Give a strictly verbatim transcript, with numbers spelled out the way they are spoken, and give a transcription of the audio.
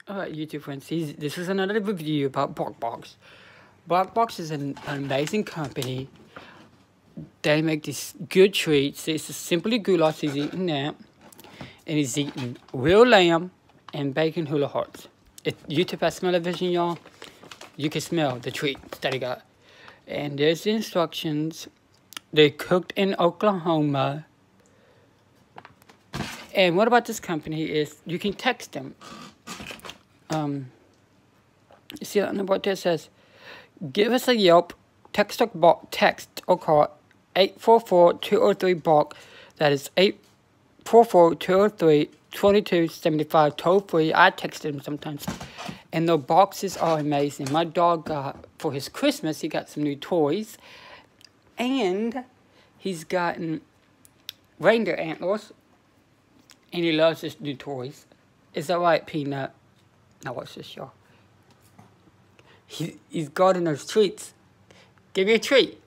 Alright, YouTube friends, this is another review about BarkBox. BarkBox is an, an amazing company. They make these good treats. It's simply goulash. He's eating that. And he's eating real lamb and bacon hula hearts. If YouTube has smell-o-vision, y'all, you can smell the treats that he got. And there's the instructions. They're cooked in Oklahoma. And what about this company is you can text them. Um, you see on the board there says, give us a Yelp, text or, bark, text or call eight four four, two oh three, bark. That is eight four four, two oh three, two two seven five, toll free. I text them sometimes. And the boxes are amazing. My dog got, for his Christmas, he got some new toys. And he's gotten reindeer antlers. And he loves his new toys. Is that right, Peanut? Now watch this, y'all. He, he's guarding those treats. Give me a treat.